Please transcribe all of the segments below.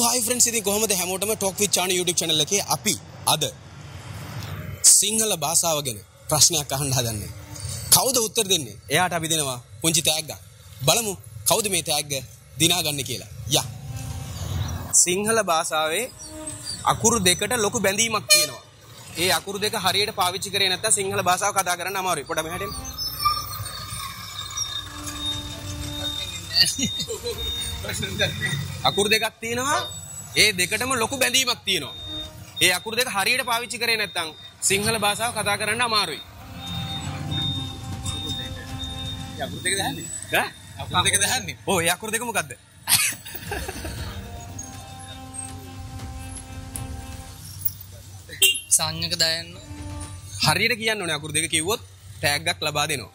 hi friends, ඉතින් කොහොමද හැමෝටම talk with Chanu YouTube channel එකේ අපි අද සිංහල භාෂාව ගැන ප්‍රශ්නයක් අහන්න හදන්නේ. කවුද උත්තර දෙන්නේ? එයාට අපි දෙනවා පුංචි තෑග්ගක්. බලමු කවුද මේ තෑග්ග දිනාගන්නේ කියලා. යා. සිංහල භාෂාවේ අකුරු දෙකට ලොකු බැඳීමක් තියෙනවා. ඒ අකුරු දෙක හරියට පාවිච්චි කරේ නැත්නම් සිංහල භාෂාව කතා කරන්න අමාරුයි. පොඩ්ඩක් මෙහාට එන්න. අකුරු දෙකක් තියෙනවා. ඒ දෙකටම ලොකු බැඳීමක් තියෙනවා. ඒ අකුරු දෙක හරියට පාවිච්චි කරේ නැත්නම් සිංහල භාෂාව කතා කරන්න අමාරුයි. අකුරු දෙක දහන්නේ. ඈ? අකුරු දෙක දහන්නේ. ඔව් ඒ අකුරු දෙක මොකද්ද? සංඥක දායන්න. හරියට කියන්න ඕනේ අකුරු දෙක කිව්වොත් ටැග්ගක් ලබා දෙනවා.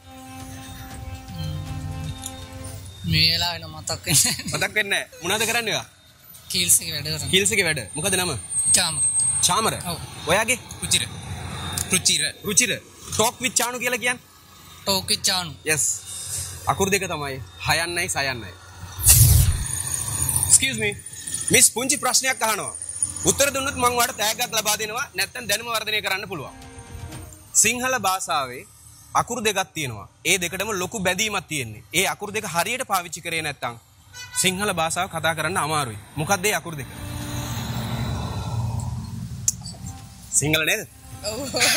මේ වෙලාවෙන මතක් වෙන්නේ නැහැ. මතක් වෙන්නේ නැහැ. මොනවද කරන්නේ ඔයා? කීල්ස් එකේ වැඩ කරනවා. කීල්ස් එකේ වැඩ. මොකද නම? චාමර. චාමර. ඔව්. ඔයාගේ? රුචිර. රුචිර. රුචිර. talk with Chanu කියලා කියන්නේ? talk with Chanu. yes. අකුරු දෙක තමයි 6යි 6යි. excuse me. මිස් පුංචි ප්‍රශ්නයක් අහනවා. උත්තර දුන්නොත් මම ඔයාලට තෑග්ගක් ලබා දෙනවා. නැත්නම් දැනුම වර්ධනය කරන්න පුළුවන්. සිංහල භාෂාවේ අකුරු දෙකක් තියෙනවා. ඒ දෙකටම ලොකු බැඳීමක් තියෙන්නේ. ඒ අකුරු දෙක හරියට පාවිච්චි කරේ නැත්නම් සිංහල භාෂාව කතා කරන්න අමාරුයි. මොකක්ද ඒ අකුරු දෙක? සිංහල නේද? ඔව්.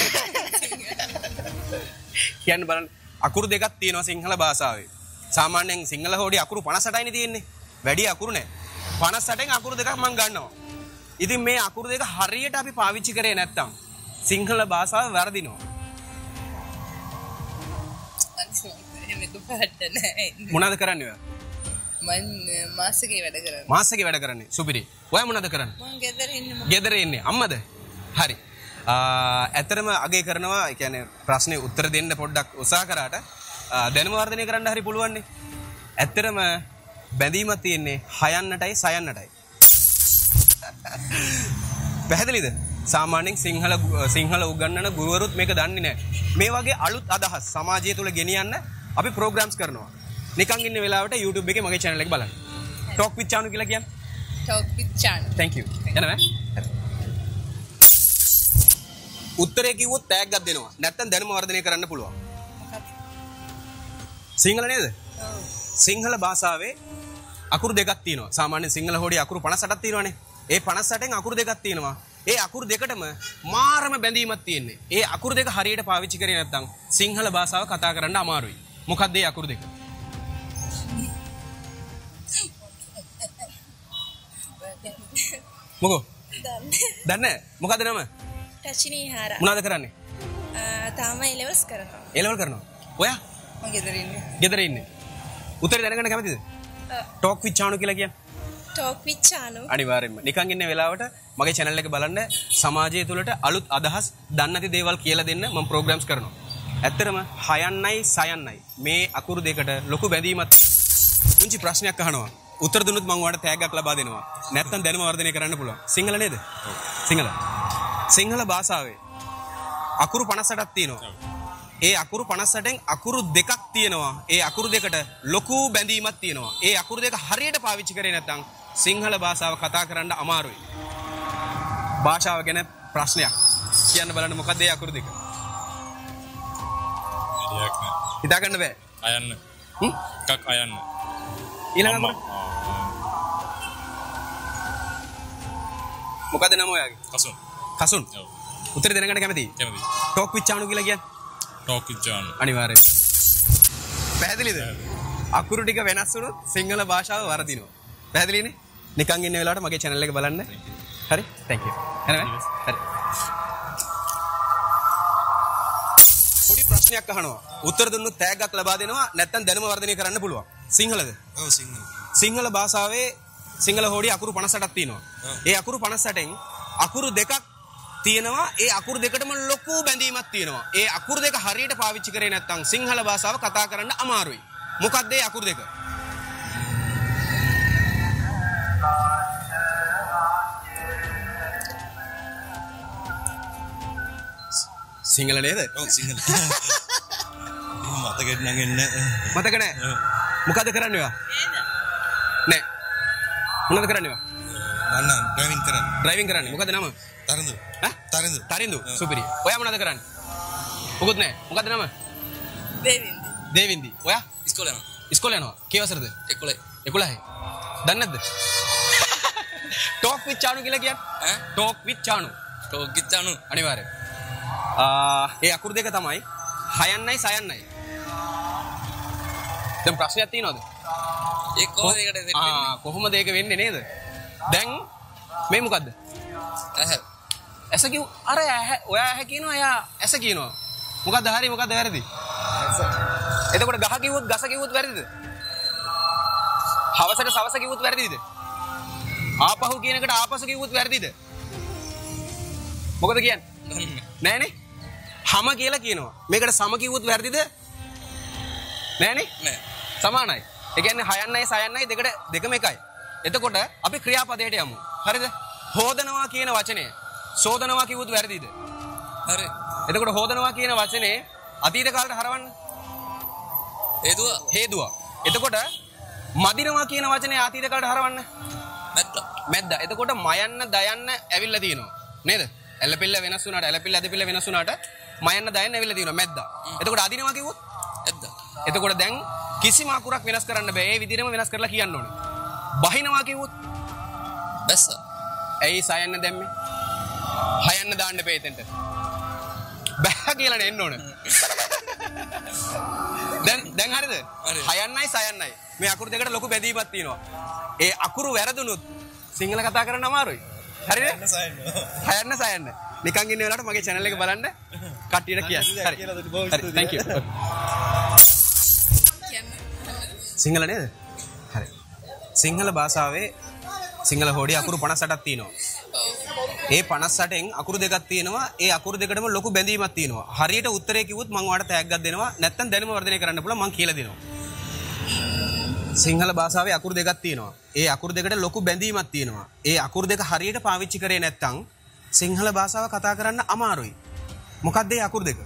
කියන්න බලන්න. අකුරු දෙකක් තියෙනවා සිංහල භාෂාවේ. සාමාන්‍යයෙන් සිංහල හොඩි අකුරු 58යිනේ තියෙන්නේ. වැඩි අකුරු නැහැ. 58න් අකුරු දෙකක් මම ගන්නවා. ඉතින් මේ අකුරු දෙක හරියට අපි පාවිච්චි කරේ නැත්නම් සිංහල භාෂාව වැරදිනවා. මොනවද කරන්නේ ඔයා? මම මාසෙකේ වැඩ කරන්නේ. මාසෙකේ වැඩ කරන්නේ. සුපිරි. ඔයා මොනවද කරන්නේ? මම ගෙදර ඉන්නේ. ගෙදර ඉන්නේ. අම්මද? හරි. ඇත්තටම අගය කරනවා. ඒ කියන්නේ ප්‍රශ්නේ උත්තර දෙන්න පොඩ්ඩක් උත්සාහ කරාට දැනුම වර්ධනය කරන්න හරි පුළුවන් නේ. ඇත්තටම බැඳීමක් තියෙන්නේ 6යි 6යි. පැහැදිලිද? සාමාන්‍යයෙන් සිංහල උගන්වන ගුරුවරුත් මේක දන්නේ නැහැ. මේ වගේ අලුත් අදහස් සමාජය තුළ ගෙනියන්න අපි ප්‍රෝග්‍රෑම්ස් කරනවා. නිකන් ඉන්න වෙලාවට YouTube එකේ මගේ channel එක බලන්න. talk with Chanu කියලා කියන්නේ. talk with Chanu. thank you. එනවා. උත්තරේ කිව්වොත් තෑග්ගක් දෙනවා. නැත්තම් දැනුම වර්ධනය කරන්න පුළුවන්. සිංහල නේද? ඔව්. සිංහල භාෂාවේ අකුරු දෙකක් තියෙනවා. සාමාන්‍ය සිංහල හොඩි අකුරු 58ක් තියෙනවානේ. ඒ 58න් අකුරු දෙකක් තියෙනවා. ඒ අකුරු දෙකටම මාරම බැඳීමක් තියෙන්නේ. ඒ අකුරු දෙක හරියට පාවිච්චි කරේ නැත්නම් සිංහල භාෂාව කතා කරන්න අමාරුයි. මොකක්ද ඒ අකුරු දෙක? මොකෝ? දන්නේ. මොකද නම? රචනී හාරා. මොනවද කරන්නේ? තාම A-levels කරනවා. A-level කරනවා. ඔයා? මම ගෙදර ඉන්නේ. ගෙදර ඉන්නේ. උත්තරේ දැනගන්න කැමතිද? talk with Chanu කියලා කියන්නේ. talk with Chanu. අනිවාර්යෙන්ම. නිකන් ඉන්න වෙලාවට මගේ channel එක බලන්න සමාජය තුළට අලුත් අදහස් දන්නේ නැති දේවල් කියලා දෙන්න මම programs කරනවා. ඇත්තටම 6යි 6යි. මේ අකුරු දෙකට ලොකු බැඳීමක් තියෙනවා. පුංචි ප්‍රශ්නයක් අහනවා. උත්තර දුන්නොත් මම ඔයාලට තෑග්ගක් ලබා දෙනවා. නැත්නම් දැනුම වර්ධනය කරන්න පුළුවන්. සිංහල නේද? ඔව්. සිංහල භාෂාවේ අකුරු 58ක් තියෙනවා. ඒ අකුරු 58න් අකුරු දෙකක් තියෙනවා. ඒ අකුරු දෙකට ලොකු බැඳීමක් තියෙනවා. ඒ අකුරු දෙක හරියට පාවිච්චි කරේ නැත්නම් සිංහල භාෂාව කතා කරන්න අමාරුයි. භාෂාව ගැන ප්‍රශ්නයක් කියන්න බලන්න මොකක්ද ඒ අකුරු දෙක? හිතා ගන්න බෑ. අයන්න. එකක් අයන්න. ඊළඟ මොකද නම ඔයාගේ? කසුන්. කසුන්. ඔව්. උත්තරේ දැනගන්න කැමතියි? කැමතියි. talk with Chanu කියලා කියන්නේ? talk with Chanu. අනිවාර්යෙන්. පැහැදිලිද? අකුරු ටික වෙනස් වුණොත් සිංහල භාෂාව වර්ධිනවා. පැහැදිලිනේ? නිකන් ඉන්න වෙලාවට මගේ channel එක බලන්න. හරි? thank you. එනවා. හරි. පොඩි ප්‍රශ්නයක් අහනවා. උත්තර දුන්නොත් තෑග්ගක් ලබා දෙනවා. නැත්නම් දැනුම වර්ධනය කරන්න පුළුවන්. සිංහලද? ඔව් සිංහල. සිංහල භාෂාවේ සිංහල හොඩි අකුරු 58ක් තියෙනවා. ඒ අකුරු 58න් අකුරු දෙකක් තියෙනවා. ඒ අකුරු දෙකටම ලොකු බැඳීමක් තියෙනවා. ඒ අකුරු දෙක හරියට පාවිච්චි කරේ නැත්නම් සිංහල භාෂාව කතා කරන්න අමාරුයි. මොකක්ද ඒ අකුරු දෙක? සිංහල නේද? ඔව් සිංහල. මතකෙත් නම් එන්නේ. මතක නැහැ. මොකද කරන්නේ ඔයා? නෑ. මොනවද කරන්නේ ඔයා? අන්න ඩ්‍රයිවිං කරන්නේ. මොකද නම? තරිඳු. ඈ? තරිඳු. සුපිරි. ඔයා මොනවද කරන්නේ? මොකුත් නැහැ. මොකද නම? දේවින්දි. ඔයා? ඉස්කෝලේ යනවා. කී වසරද? 11. දන්නේ නැද්ද? ටෝක් විත් චානු කියලා කියන්නේ? Talk with Chanu. අනිවාර්යයෙන්. ඒ අකුරු දෙක තමයි 6යි 6යි. දැන් ප්‍රශ්නයක් තියෙනවද? ඒ කොහොමද ඒකට සෙට් වෙන්නේ? කොහොමද ඒක වෙන්නේ නේද? දැන් මේ මොකද්ද? ඇස කිව් අර ඔයා ඇහ කියනවා එයා ඇස කියනවා. මොකද්ද හරි මොකද්ද වැරදි? එතකොට ගහ කිව්වොත් ගස කිව්වොත් වැරදිද? හවසට සවස කිව්වොත් වැරදිද? ආපහු කියන එකට ආපසු කිව්වොත් වැරදිද? මොකද කියන්නේ? නෑනේ. හැම කියලා කියනවා. මේකට සම කිව්වොත් වැරදිද? නෑනේ. නෑ. සමානයි. ඒ කියන්නේ 6යි 6යි දෙකට දෙකම එකයි. එතකොට අපි ක්‍රියාපදයට යමු. හරිද? හොදනවා කියන වචනේ සෝදනවා කිව්වොත් වැරදිද? හරි. එතකොට හොදනවා කියන වචනේ අතීත කාලයට හරවන්න. හේදුවා. එතකොට මදිනවා කියන වචනේ අතීත කාලයට හරවන්න. මැද්දා. එතකොට මයන්න දයන්න ඇවිල්ලා තියෙනවා. නේද? ඇලපිල්ල වෙනස් වුණාට ඇලපිල්ල ඇදපිල්ල වෙනස් වුණාට මයන්න දයන්න ඇවිල්ලා තියෙනවා මැද්දා. එතකොට අදිනවා කිව්වොත් ඇද්දා. එතකොට දැන් කිසිම අකුරක් වෙනස් කරන්න බෑ. ඒ විදිහටම වෙනස් කරලා කියන්න ඕනේ. බහිනවා කිව්වොත් බැස්ස. ඇයි සයන්න දැම්මේ? හයන්න දාන්න එපා එතෙන්ට. බෑ කියලා නේ එන්න ඕනේ. දැන් හරිද? 6යි 6යි. මේ අකුරු දෙකට ලොකු බැඳීමක් තියෙනවා. ඒ අකුරු වැරදුනොත් සිංහල කතා කරන්න අමාරුයි. හරිද? 6යි 6යි. නිකන් ඉන්න වෙලාවට මගේ channel එක බලන්න කට්ටියට කියන්න. හරි. thank you. සිංහල නේද? හරි. සිංහල භාෂාවේ සිංහල හොඩි අකුරු 58ක් තියෙනවා. ඒ 58න් අකුරු දෙකක් තියෙනවා. ඒ අකුරු දෙකටම ලොකු බැඳීමක් තියෙනවා. හරියට උත්තරේ කිව්වොත් මම ඔයාලට තෑග්ගක් දෙනවා. නැත්නම් දැනුම වර්ධනය කරන්න පුළුවන් මම කියලා දෙනවා. සිංහල භාෂාවේ අකුරු දෙකක් තියෙනවා. ඒ අකුරු දෙකට ලොකු බැඳීමක් තියෙනවා. ඒ අකුරු දෙක හරියට පාවිච්චි කරේ නැත්නම් සිංහල භාෂාව කතා කරන්න අමාරුයි. මොකක්ද ඒ අකුරු දෙක?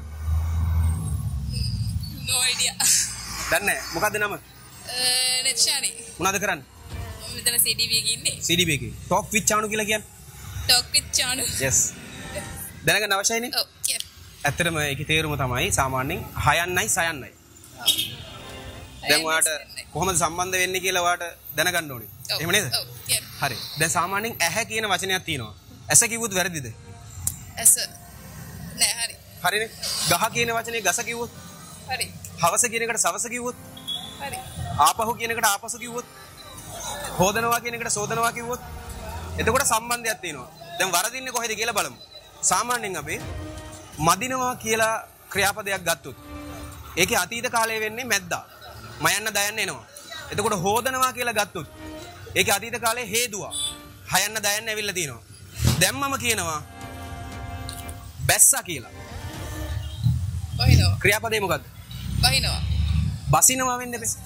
No idea. දන්නේ මොකක්ද නම? නැචානි. මොනවද කරන්නේ? මෙතන CDB එකේ ඉන්නේ. CDB එකේ. ටොක් විත් චානු කියලා කියන්නේ? Talk with Chanu. yes. දැනගන්න අවශ්‍යයිනේ? ඔව්. ඇත්තටම ඒකේ තේරුම තමයි සාමාන්‍යයෙන් 6යි 6යි. දැන් ඔයාලට කොහොමද සම්බන්ධ වෙන්නේ කියලා ඔයාලට දැනගන්න ඕනේ. එහෙම නේද? ඔව්. හරි. දැන් සාමාන්‍යයෙන් ඇහැ කියන වචනයක් තියෙනවා. ඇස කිව්වොත් වැරදිද? ඇස. නෑ හරි. හරිනේ. ගහ කියන වචනේ ගස කිව්වොත්? හරි. හවස කියන එකට සවස කිව්වොත්? හරි. ආපහු කියන එකට ආපසු කිව්වොත්? හොදනවා කියන එකට සෝදනවා කිව්වොත්? එතකොට සම්බන්ධයක් තියෙනවා. දැන් වරදින්නේ කොහෙද කියලා බලමු. සාමාන්‍යයෙන් අපි මදිනවා කියලා ක්‍රියාපදයක් ගත්තොත් ඒකේ අතීත කාලයේ වෙන්නේ මැද්දා. මයන්න දයන්න එනවා. එතකොට හොදනවා කියලා ගත්තොත් ඒකේ අතීත කාලයේ හේදුවා. හයන්න දයන්න ඇවිල්ලා තියෙනවා. දැන් මම කියනවා බැස්සා කියලා. බහිනවා. ක්‍රියාපදේ මොකද්ද? බහිනවා. බසිනවා වෙන්නේ බෑ.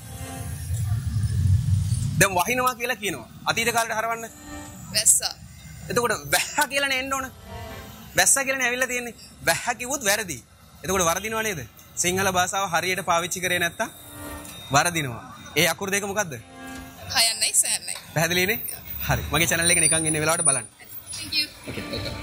දැන් වහිනවා කියලා කියනවා. අතීත කාලේට හරවන්න. වැස්සා. එතකොට වැහ කියලානේ එන්න ඕන. වැස්සා කියලානේ ඇවිල්ලා තියෙන්නේ. වැහ කිව්වොත් වැරදි. එතකොට වරදිනව නේද? සිංහල භාෂාව හරියට පාවිච්චි කරේ නැත්තම් වරදිනවා. ඒ අකුරු දෙක මොකද්ද? 6යි 6යි. පැහැදිලිනේ? හරි. මගේ channel එක නිකන් ඉන්න වෙලාවට බලන්න. Thank you. Okay, welcome.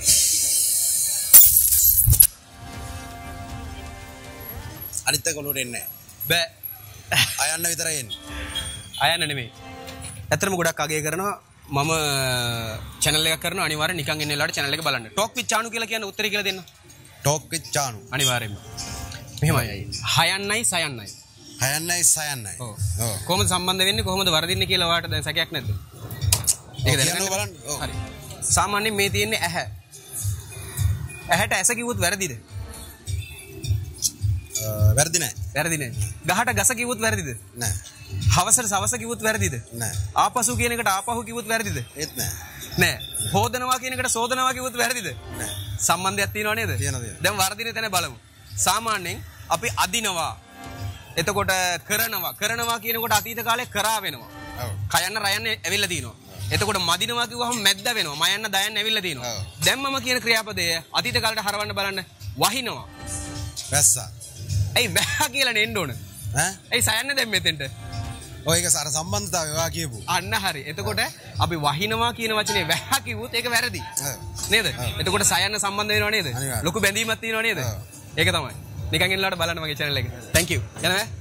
අනිත් එක ඔලුවට එන්නේ බෑ. අයන්න විතරයි එන්නේ. අයන්න නෙමෙයි. ඇත්තටම ගොඩක් අගය කරනවා. මම channel එකක් කරනවා අනිවාර්යෙන් නිකන් ඉන්න වෙලාවට channel එක බලන්න. talk with Chanu කියලා කියන්නේ උත්තරේ කියලා දෙන්න. talk with Chanu. අනිවාර්යෙන්ම. මෙහෙමයි. 6යි 6යි. 6යි 6යි. ඔව්. කොහොමද සම්බන්ධ වෙන්නේ කොහොමද වරදින්නේ කියලා ඔයාලට දැන් සැකයක් නැද්ද? ඒක දැනගන්න බලන්න. හරි. සාමාන්‍යයෙන් මේ තියෙන්නේ ඇහැ. ඇහැට ඇස කිව්වොත් වැරදිද? වැරදි නෑ. වැරදි නෑ. ගහට ගස කිව්වොත් වැරදිද? නෑ. හවසට සවස කිව්වොත් වැරදිද? නෑ. ආපසු කියන එකට ආපහු කිව්වොත් වැරදිද? ඒත් නෑ. නෑ. හොදනවා කියන එකට සෝදනවා කිව්වොත් වැරදිද? නෑ. සම්බන්ධයක් තියෙනව නේද? තියෙනවා. දැන් වර්ධින තැන බලමු. සාමාන්‍යයෙන් අපි අදිනවා. එතකොට කරනවා කියනකොට අතීත කාලේ කරා වෙනවා. ඔව්. කයන්න රයන්න ඇවිල්ලා තිනවා. එතකොට මදිනවා කිව්වහම මැද්ද වෙනවා. මයන්න දයන්න ඇවිල්ලා තිනවා. දැන් මම කියන ක්‍රියාපදය අතීත කාලේට හරවන්න බලන්න. වහිනවා. වැස්සා. ඇයි වැහ කියලා නෙන්න ඕන? ඈ? ඇයි සයන්න දැන් මෙතෙන්ට? ඔය ඒක සර සම්බන්ධතාවය ඔයා කියපු. අන්න හරි. එතකොට අපි වහිනවා කියන වචනේ වැහ කිව්වොත් ඒක වැරදි. නේද? එතකොට සයන්න සම්බන්ධ වෙනව නේද? අනිවාර්යයෙන්. ලොකු බැඳීමක් තියෙනව නේද? ඒක තමයි. නිකන් එන්නලාට බලන්න මගේ channel එක. Thank you. යනවා.